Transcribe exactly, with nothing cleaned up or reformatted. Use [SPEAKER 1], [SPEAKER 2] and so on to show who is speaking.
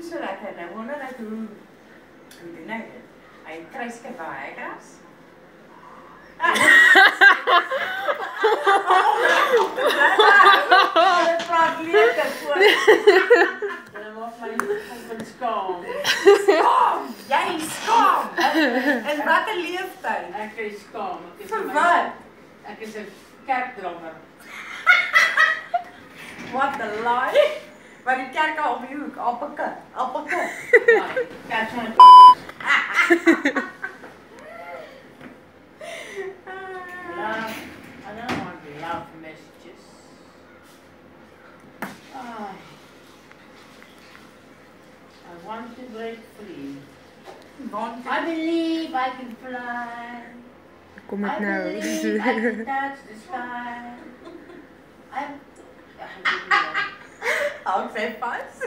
[SPEAKER 1] so lekker. Nou wonder ek hoe hoe doen hy dit? Hy kry skywaaigras. Dit praat lekker voor. En maak my husband skaam. Skaam! Jy skaam! En wat 'n leeftyd.
[SPEAKER 2] Ek is skaam. Ek is
[SPEAKER 1] vir wat?
[SPEAKER 2] Ek is 'n kerkdrummer.
[SPEAKER 1] What the lie? Maar die kerk op die hoek, appelke, appelke.
[SPEAKER 2] Ja, kerk van 'n Love, I don't want love messages. Ah, I want to break free.
[SPEAKER 1] Want
[SPEAKER 2] I believe I can fly.
[SPEAKER 3] Kom het
[SPEAKER 2] I
[SPEAKER 3] nou.
[SPEAKER 2] believe I can touch the sky. I'm...
[SPEAKER 1] Hou sy vas?